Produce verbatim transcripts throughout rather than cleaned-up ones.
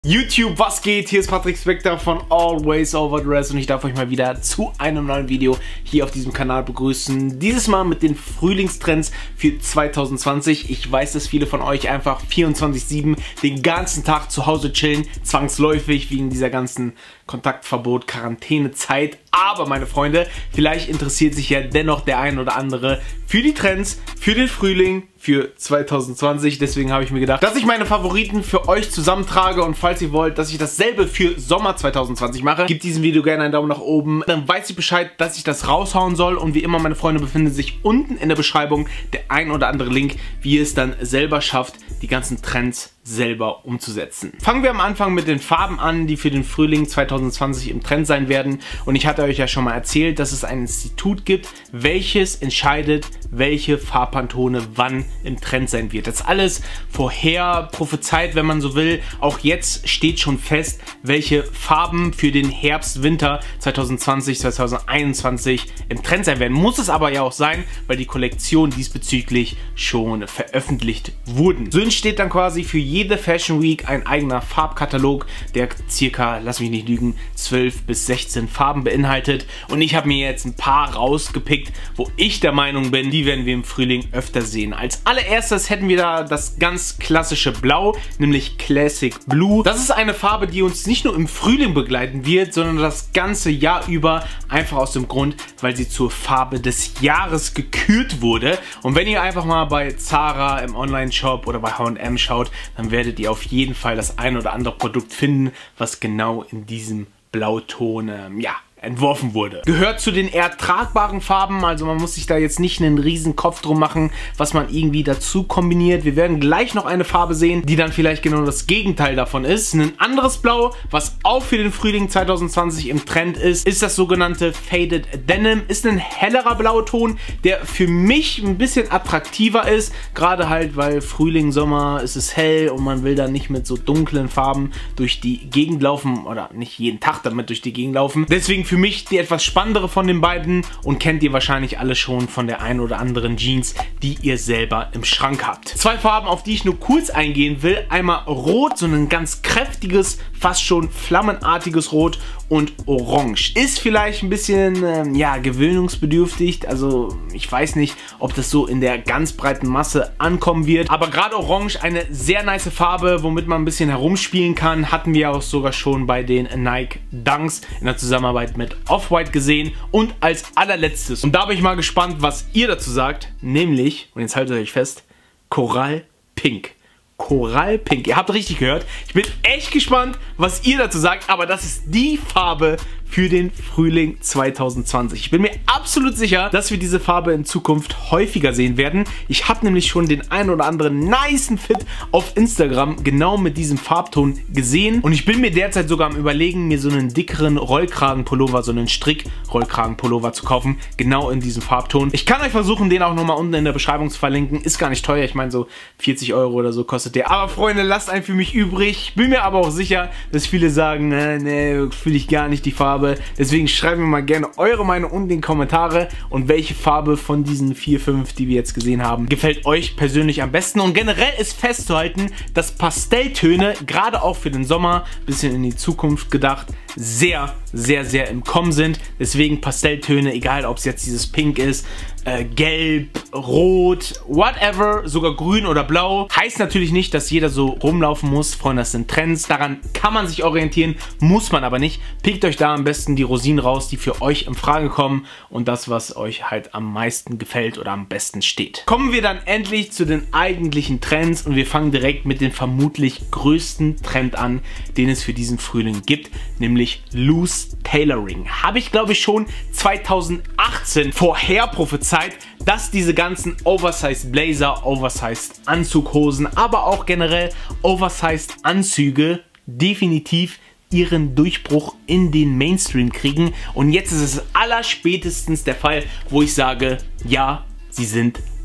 YouTube, was geht? Hier ist Patrick Spector von Always Overdressed und ich darf euch mal wieder zu einem neuen Video hier auf diesem Kanal begrüßen. Dieses Mal mit den Frühlingstrends für zwanzig zwanzig. Ich weiß, dass viele von euch einfach vierundzwanzig sieben den ganzen Tag zu Hause chillen, zwangsläufig wegen dieser ganzen Kontaktverbot, Quarantänezeit. Aber meine Freunde, vielleicht interessiert sich ja dennoch der ein oder andere für die Trends, für den Frühling, für zwanzig zwanzig. Deswegen habe ich mir gedacht, dass ich meine Favoriten für euch zusammentrage. Und falls ihr wollt, dass ich dasselbe für Sommer zwanzig zwanzig mache, gebt diesem Video gerne einen Daumen nach oben. Dann weiß ich Bescheid, dass ich das raushauen soll. Und wie immer, meine Freunde, befindet sich unten in der Beschreibung der ein oder andere Link, wie ihr es dann selber schafft, die ganzen Trends selber umzusetzen. Fangen wir am Anfang mit den Farben an, die für den Frühling zwanzig zwanzig im Trend sein werden. Und ich hatte euch ja schon mal erzählt, dass es ein Institut gibt, welches entscheidet, welche Farbpantone wann im Trend sein wird. Das ist alles vorher prophezeit, wenn man so will. Auch jetzt steht schon fest, welche Farben für den Herbst, Winter zwanzig zwanzig, zwanzig einundzwanzig im Trend sein werden. Muss es aber ja auch sein, weil die Kollektionen diesbezüglich schon veröffentlicht wurden. So entsteht dann quasi für jede Fashion Week ein eigener Farbkatalog, der circa, lass mich nicht lügen, zwölf bis sechzehn Farben beinhaltet. Und ich habe mir jetzt ein paar rausgepickt, wo ich der Meinung bin, die werden wir im Frühling öfter sehen. Als allererstes hätten wir da das ganz klassische Blau, nämlich Classic Blue. Das ist eine Farbe, die uns nicht nur im Frühling begleiten wird, sondern das ganze Jahr über, einfach aus dem Grund, weil sie zur Farbe des Jahres gekürt wurde. Und wenn ihr einfach mal bei Zara im Online-Shop oder bei H und M schaut, dann werdet ihr auf jeden Fall das ein oder andere Produkt finden, was genau in diesem Blauton, ähm, ja, entworfen wurde. Gehört zu den eher tragbaren Farben, also man muss sich da jetzt nicht einen riesen Kopf drum machen, was man irgendwie dazu kombiniert. Wir werden gleich noch eine Farbe sehen, die dann vielleicht genau das Gegenteil davon ist. Ein anderes Blau, was auch für den Frühling zwanzig zwanzig im Trend ist, ist das sogenannte Faded Denim. Ist ein hellerer Blauton, der für mich ein bisschen attraktiver ist, gerade halt, weil Frühling, Sommer, ist es hell und man will dann nicht mit so dunklen Farben durch die Gegend laufen oder nicht jeden Tag damit durch die Gegend laufen. Deswegen für mich die etwas spannendere von den beiden und kennt ihr wahrscheinlich alle schon von der ein oder anderen Jeans, die ihr selber im Schrank habt. Zwei Farben, auf die ich nur kurz eingehen will. Einmal Rot, so ein ganz kräftiges, fast schon flammenartiges Rot, und Orange. Ist vielleicht ein bisschen, ähm, ja, gewöhnungsbedürftig. Also ich weiß nicht, ob das so in der ganz breiten Masse ankommen wird. Aber gerade Orange, eine sehr nice Farbe, womit man ein bisschen herumspielen kann. Hatten wir auch sogar schon bei den Nike Dunks in der Zusammenarbeit mit Off-White gesehen. Und als allerletztes, und da bin ich mal gespannt, was ihr dazu sagt, nämlich, und jetzt haltet euch fest, Coral Pink. Coral Pink. Ihr habt richtig gehört. Ich bin echt gespannt, was ihr dazu sagt, aber das ist die Farbe für den Frühling zwanzig zwanzig. Ich bin mir absolut sicher, dass wir diese Farbe in Zukunft häufiger sehen werden. Ich habe nämlich schon den ein oder anderen nicen Fit auf Instagram genau mit diesem Farbton gesehen und ich bin mir derzeit sogar am Überlegen, mir so einen dickeren Rollkragenpullover, so einen Strick-Rollkragenpullover zu kaufen, genau in diesem Farbton. Ich kann euch versuchen, den auch nochmal unten in der Beschreibung zu verlinken. Ist gar nicht teuer, ich meine so vierzig Euro oder so kostet der. Aber Freunde, lasst einen für mich übrig. Bin mir aber auch sicher, dass viele sagen, äh, nee, fühle ich gar nicht die Farbe. Deswegen schreibt mir mal gerne eure Meinung unten in die Kommentare und welche Farbe von diesen vier, fünf, die wir jetzt gesehen haben, gefällt euch persönlich am besten. Und generell ist festzuhalten, dass Pastelltöne, gerade auch für den Sommer, bisschen in die Zukunft gedacht, sehr, sehr, sehr im Kommen sind. Deswegen Pastelltöne, egal ob es jetzt dieses Pink ist, äh, Gelb, Rot, whatever, sogar Grün oder Blau. Heißt natürlich nicht, dass jeder so rumlaufen muss. Freunde, das sind Trends. Daran kann man sich orientieren, muss man aber nicht. Pickt euch da am besten die Rosinen raus, die für euch in Frage kommen und das, was euch halt am meisten gefällt oder am besten steht. Kommen wir dann endlich zu den eigentlichen Trends und wir fangen direkt mit dem vermutlich größten Trend an, den es für diesen Frühling gibt, nämlich Loose Tailoring. Habe ich, glaube ich, schon zwanzig achtzehn vorher prophezeit, dass diese ganzen Oversized Blazer, Oversized Anzughosen, aber auch generell Oversized Anzüge definitiv ihren Durchbruch in den Mainstream kriegen. Und jetzt ist es allerspätestens der Fall, wo ich sage, ja, sie sind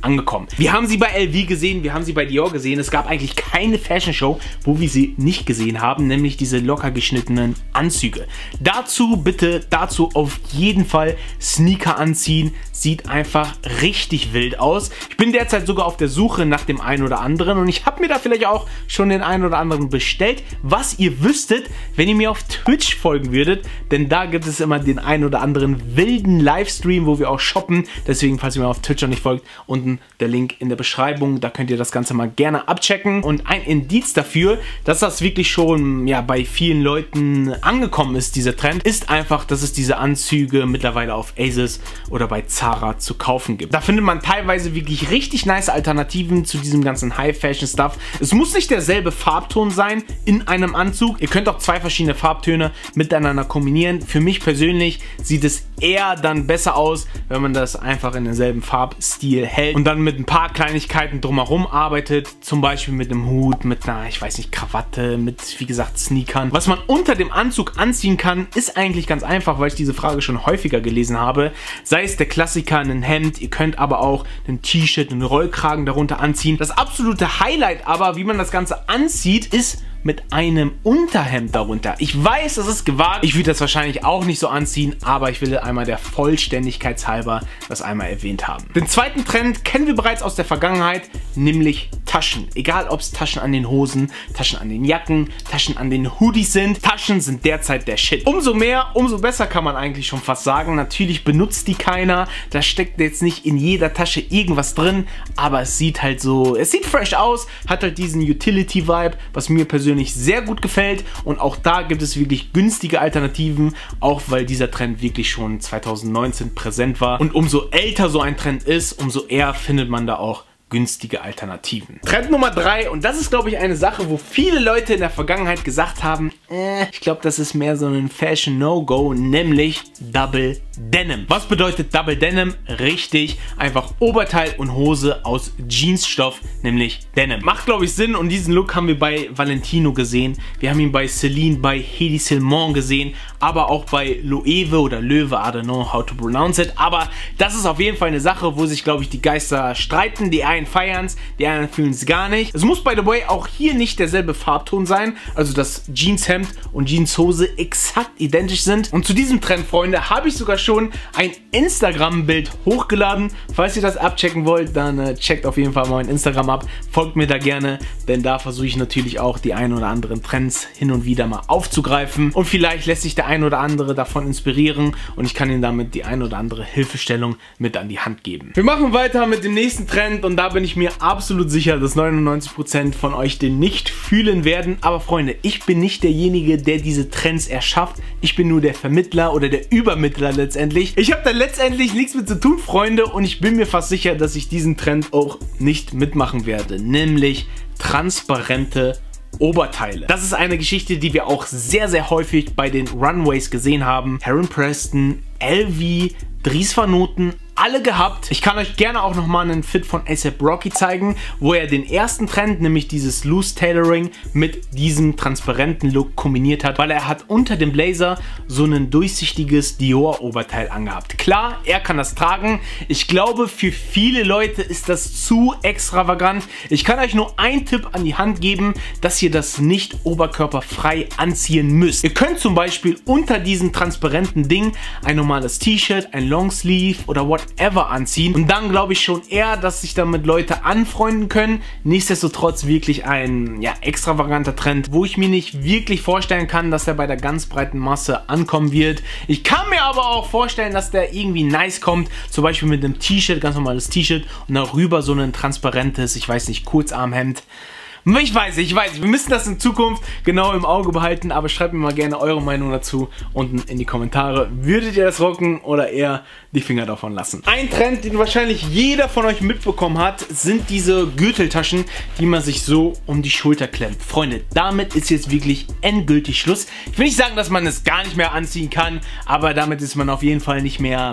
angekommen. Wir haben sie bei L V gesehen, wir haben sie bei Dior gesehen. Es gab eigentlich keine Fashion Show, wo wir sie nicht gesehen haben, nämlich diese locker geschnittenen Anzüge. Dazu bitte, dazu auf jeden Fall Sneaker anziehen. Sieht einfach richtig wild aus. Ich bin derzeit sogar auf der Suche nach dem einen oder anderen und ich habe mir da vielleicht auch schon den einen oder anderen bestellt, was ihr wüsstet, wenn ihr mir auf Twitch folgen würdet, denn da gibt es immer den einen oder anderen wilden Livestream, wo wir auch shoppen. Deswegen, falls ihr mir auf Twitch noch nicht folgt, unten der Link in der Beschreibung, da könnt ihr das Ganze mal gerne abchecken. Und ein Indiz dafür, dass das wirklich schon ja, bei vielen Leuten angekommen ist, dieser Trend, ist einfach, dass es diese Anzüge mittlerweile auf ASOS oder bei Zara zu kaufen gibt. Da findet man teilweise wirklich richtig nice Alternativen zu diesem ganzen High-Fashion-Stuff. Es muss nicht derselbe Farbton sein in einem Anzug. Ihr könnt auch zwei verschiedene Farbtöne miteinander kombinieren. Für mich persönlich sieht es eher dann besser aus, wenn man das einfach in denselben Farbstil hält und dann mit ein paar Kleinigkeiten drumherum arbeitet. Zum Beispiel mit einem Hut, mit einer, ich weiß nicht, Krawatte, mit, wie gesagt, Sneakern. Was man unter dem Anzug anziehen kann, ist eigentlich ganz einfach, weil ich diese Frage schon häufiger gelesen habe. Sei es der Klassiker, ein Hemd, ihr könnt aber auch ein T-Shirt, einen Rollkragen darunter anziehen. Das absolute Highlight aber, wie man das Ganze anzieht, ist mit einem Unterhemd darunter. Ich weiß, das ist gewagt. Ich würde das wahrscheinlich auch nicht so anziehen, aber ich will einmal der Vollständigkeit halber das einmal erwähnt haben. Den zweiten Trend kennen wir bereits aus der Vergangenheit, nämlich Taschen. Egal, ob es Taschen an den Hosen, Taschen an den Jacken, Taschen an den Hoodies sind. Taschen sind derzeit der Shit. Umso mehr, umso besser kann man eigentlich schon fast sagen. Natürlich benutzt die keiner. Da steckt jetzt nicht in jeder Tasche irgendwas drin, aber es sieht halt so, es sieht fresh aus, hat halt diesen Utility-Vibe, was mir persönlich sehr gut gefällt, und auch da gibt es wirklich günstige Alternativen, auch weil dieser Trend wirklich schon zwanzig neunzehn präsent war, und umso älter so ein Trend ist, umso eher findet man da auch günstige Alternativen. Trend Nummer drei, und das ist, glaube ich, eine Sache, wo viele Leute in der Vergangenheit gesagt haben, äh, ich glaube, das ist mehr so ein Fashion No-Go, nämlich Double Denim. Was bedeutet Double Denim? Richtig, einfach Oberteil und Hose aus Jeansstoff, nämlich Denim. Macht, glaube ich, Sinn, und diesen Look haben wir bei Valentino gesehen. Wir haben ihn bei Celine, bei Hedi Slimane gesehen, aber auch bei Loewe oder Löwe, I don't know how to pronounce it. Aber das ist auf jeden Fall eine Sache, wo sich, glaube ich, die Geister streiten. Die einen feiern es, die anderen fühlen es gar nicht. Es muss, by the way, auch hier nicht derselbe Farbton sein, also dass Jeanshemd und Jeanshose exakt identisch sind. Und zu diesem Trend, Freunde, habe ich sogar schon ein Instagram-Bild hochgeladen. Falls ihr das abchecken wollt, dann äh, checkt auf jeden Fall mal mein Instagram ab. Folgt mir da gerne, denn da versuche ich natürlich auch die ein oder anderen Trends hin und wieder mal aufzugreifen. Und vielleicht lässt sich der ein oder andere davon inspirieren und ich kann Ihnen damit die ein oder andere Hilfestellung mit an die Hand geben. Wir machen weiter mit dem nächsten Trend, und da bin ich mir absolut sicher, dass neunundneunzig Prozent von euch den nicht fühlen werden. Aber Freunde, ich bin nicht derjenige, der diese Trends erschafft. Ich bin nur der Vermittler oder der Übermittler letztendlich. Ich habe da letztendlich nichts mit zu tun, Freunde, und ich bin mir fast sicher, dass ich diesen Trend auch nicht mitmachen werde. Nämlich transparente Oberteile. Das ist eine Geschichte, die wir auch sehr, sehr häufig bei den Runways gesehen haben. Heron Preston, L V, Dries Van Noten, alle gehabt. Ich kann euch gerne auch nochmal einen Fit von A$AP Rocky zeigen, wo er den ersten Trend, nämlich dieses Loose Tailoring, mit diesem transparenten Look kombiniert hat, weil er hat unter dem Blazer so ein durchsichtiges Dior-Oberteil angehabt. Klar, er kann das tragen. Ich glaube, für viele Leute ist das zu extravagant. Ich kann euch nur einen Tipp an die Hand geben, dass ihr das nicht oberkörperfrei anziehen müsst. Ihr könnt zum Beispiel unter diesem transparenten Ding ein normales T-Shirt, ein Longsleeve oder what ever anziehen, und dann glaube ich schon eher, dass sich damit Leute anfreunden können. Nichtsdestotrotz wirklich ein ja, extravaganter Trend, wo ich mir nicht wirklich vorstellen kann, dass der bei der ganz breiten Masse ankommen wird. Ich kann mir aber auch vorstellen, dass der irgendwie nice kommt, zum Beispiel mit einem T-Shirt, ganz normales T-Shirt, und darüber so ein transparentes, ich weiß nicht, Kurzarmhemd. Ich weiß, ich weiß, wir müssen das in Zukunft genau im Auge behalten, aber schreibt mir mal gerne eure Meinung dazu unten in die Kommentare. Würdet ihr das rocken oder eher die Finger davon lassen? Ein Trend, den wahrscheinlich jeder von euch mitbekommen hat, sind diese Gürteltaschen, die man sich so um die Schulter klemmt. Freunde, damit ist jetzt wirklich endgültig Schluss. Ich will nicht sagen, dass man es gar nicht mehr anziehen kann, aber damit ist man auf jeden Fall nicht mehr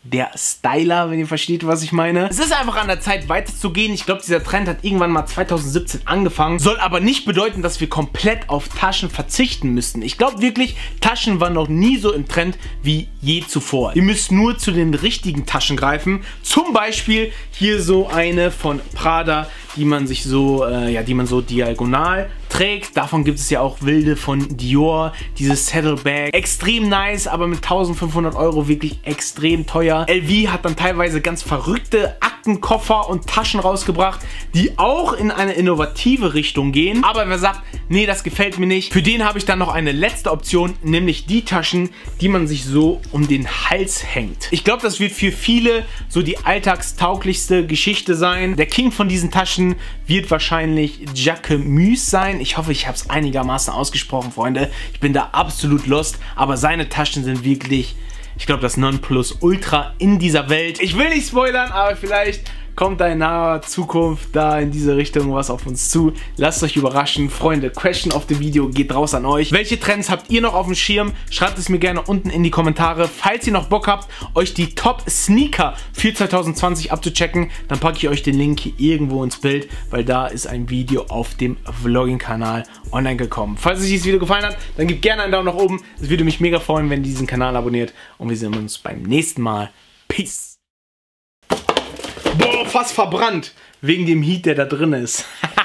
der Styler, wenn ihr versteht, was ich meine. Es ist einfach an der Zeit, weiterzugehen. Ich glaube, dieser Trend hat irgendwann mal zweitausendsiebzehn angefangen. Soll aber nicht bedeuten, dass wir komplett auf Taschen verzichten müssten. Ich glaube wirklich, Taschen waren noch nie so im Trend wie je zuvor. Ihr müsst nur zu den richtigen Taschen greifen. Zum Beispiel hier so eine von Prada, die man sich so, äh, ja, die man so diagonal trägt. Davon gibt es ja auch wilde von Dior, dieses Saddlebag. Extrem nice, aber mit eintausendfünfhundert Euro wirklich extrem teuer. L V hat dann teilweise ganz verrückte Aktenkoffer und Taschen rausgebracht, die auch in eine innovative Richtung gehen. Aber wer sagt, nee, das gefällt mir nicht, für den habe ich dann noch eine letzte Option, nämlich die Taschen, die man sich so um den Hals hängt. Ich glaube, das wird für viele so die alltagstauglichste Geschichte sein. Der King von diesen Taschen wird wahrscheinlich Jacquemus sein. Ich hoffe, ich habe es einigermaßen ausgesprochen, Freunde. Ich bin da absolut lost, aber seine Taschen sind wirklich, ich glaube, das Nonplusultra in dieser Welt. Ich will nicht spoilern, aber vielleicht kommt da in naher Zukunft da in diese Richtung was auf uns zu. Lasst euch überraschen. Freunde, Question of the Video geht raus an euch. Welche Trends habt ihr noch auf dem Schirm? Schreibt es mir gerne unten in die Kommentare. Falls ihr noch Bock habt, euch die Top-Sneaker für zwanzig zwanzig abzuchecken, dann packe ich euch den Link hier irgendwo ins Bild, weil da ist ein Video auf dem Vlogging-Kanal online gekommen. Falls euch dieses Video gefallen hat, dann gebt gerne einen Daumen nach oben. Es würde mich mega freuen, wenn ihr diesen Kanal abonniert. Und wir sehen uns beim nächsten Mal. Peace! Boah, fast verbrannt. Wegen dem Heat, der da drin ist.